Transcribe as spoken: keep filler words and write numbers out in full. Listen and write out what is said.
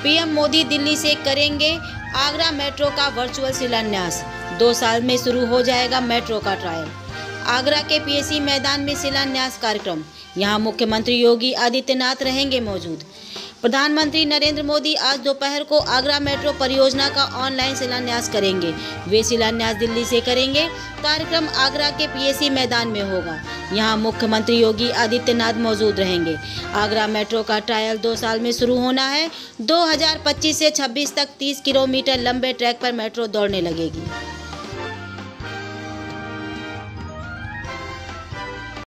PM Modi Delhi से करेंगे Agra metro का वर्चुअल शिलान्यास। दो साल में शुरू हो जाएगा मेट्रो का ट्रायल। आगरा के पीएसी मैदान में शिलान्यास कार्यक्रम। यहां मुख्यमंत्री योगी आदित्यनाथ रहेंगे मौजूद। प्रधानमंत्री नरेंद्र मोदी आज दोपहर को आगरा मेट्रो परियोजना का ऑनलाइन शिलान्यास करेंगे। वे शिलान्यास दिल्ली से करेंगे। कार्यक्रम आगरा के पीएसी मैदान में होगा। यहां मुख्यमंत्री योगी आदित्यनाथ मौजूद रहेंगे। आगरा मेट्रो का ट्रायल दो साल में शुरू होना है। दो हज़ार पच्चीस से छब्बीस तक तीस किलोमीटर लंबे ट्रैक पर मेट्रो दौड़ने लगेगी।